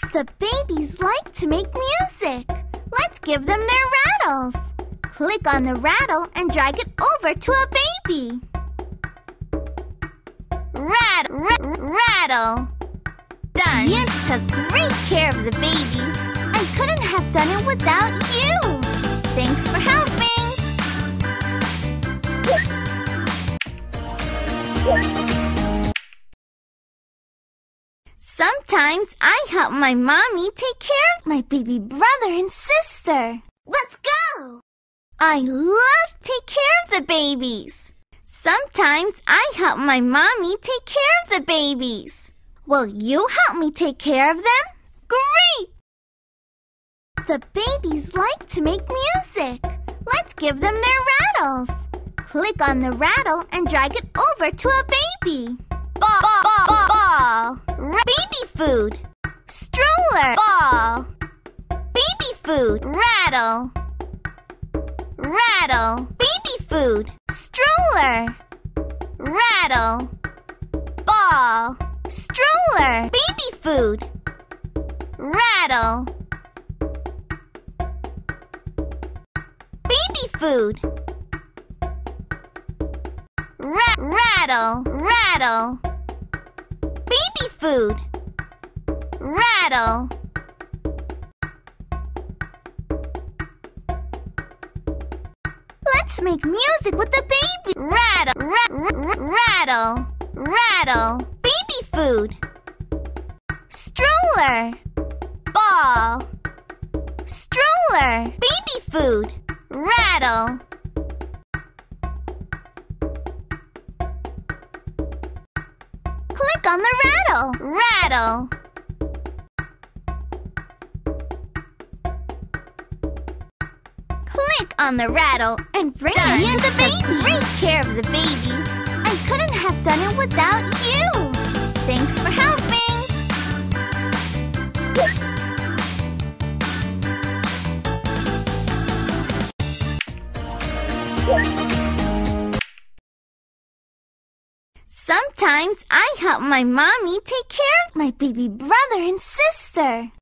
The babies like to make music. Let's give them their rattles. Click on the rattle and drag it over to a baby. Rattle. Done. You took great care of the babies. I couldn't have done it without you. Thanks for helping. Sometimes I help my mommy take care of my baby brother and sister. Let's go! I love to take care of the babies. Sometimes I help my mommy take care of the babies. Will you help me take care of them? Great! The babies like to make music. Let's give them their rattles. Click on the rattle and drag it over to a baby. Ball. Baby food. Stroller. Ball. Baby food. Rattle. Baby food. Stroller. Rattle. Ball. Stroller. Baby food. Rattle. Baby food. Rattle. Baby food. Rattle. Let's make music with the baby. Rattle. Baby food. Stroller. Ball. Stroller. Baby food. Rattle. Click on the rattle. Click on the rattle and bring it to the baby. Take care of the babies. I couldn't have done it without you. Thanks for helping. Sometimes I help my mommy take care of my baby brother and sister.